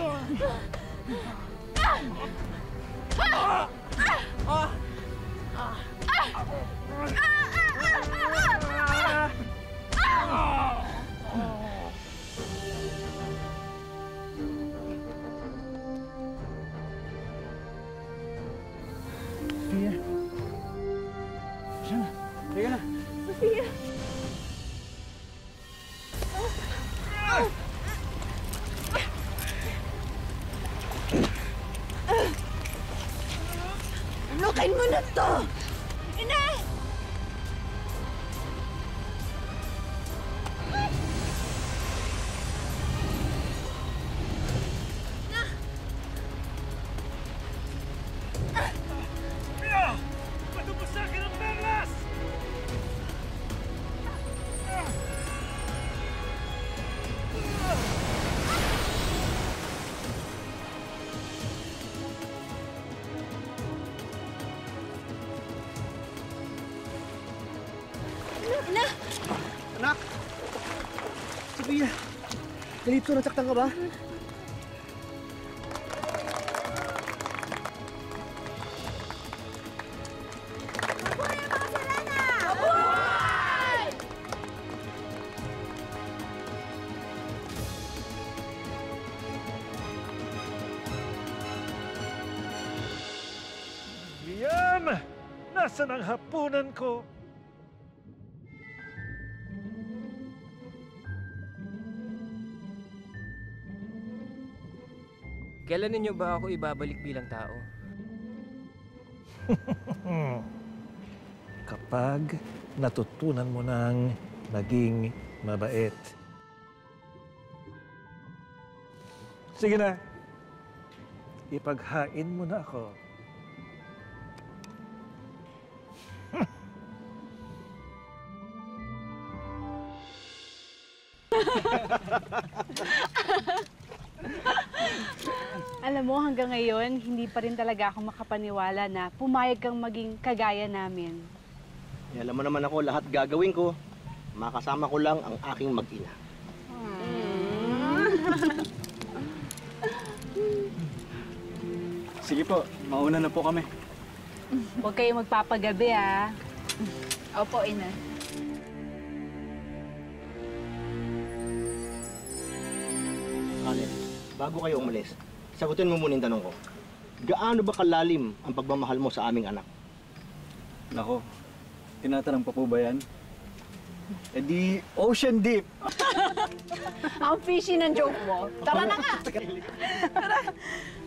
Sofia. Siya na. Teka na. Sofia. Lukain mo na to! Ina! Patubos sa akin ang perlas! Ina! Anak! Sofia! Dito, nasaktan ka ba? Liam! Nasaan ang hapunan ko? Kailan ninyo ba ako ibabalik bilang tao? Kapag natutunan mo ng maging mabait. Sige na. Ipaghain mo na ako. Alam mo, hanggang ngayon, hindi pa rin talaga ako makapaniwala na pumayag kang maging kagaya namin. Alam mo naman ako, lahat gagawin ko. Makasama ko lang ang aking mag-ina. Sige po, mauna na po kami. Huwag kayo magpapagabi, ah. Opo, Ina. Allen, bago kayo umalis, sagutin mo muna yung tanong ko. Gaano ba kalalim ang pagmamahal mo sa aming anak? Nako, tinatanong pa po ba yan? Eh di, ocean deep! Ang fishy ng joke mo. Tara na nga!